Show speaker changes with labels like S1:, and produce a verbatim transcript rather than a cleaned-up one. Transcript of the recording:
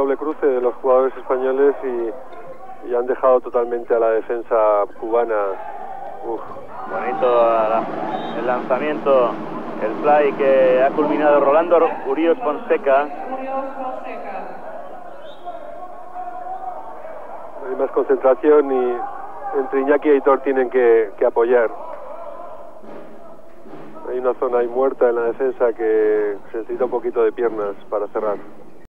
S1: Doble cruce de los jugadores españoles y, y han dejado totalmente a la defensa cubana. Uf.
S2: Bonito la, el lanzamiento, el fly que ha culminado Rolando Urios Fonseca.
S1: Hay más concentración y entre Iñaki y Aitor tienen que, que apoyar. Hay una zona ahí muerta en la defensa que se necesita un poquito de piernas para cerrar.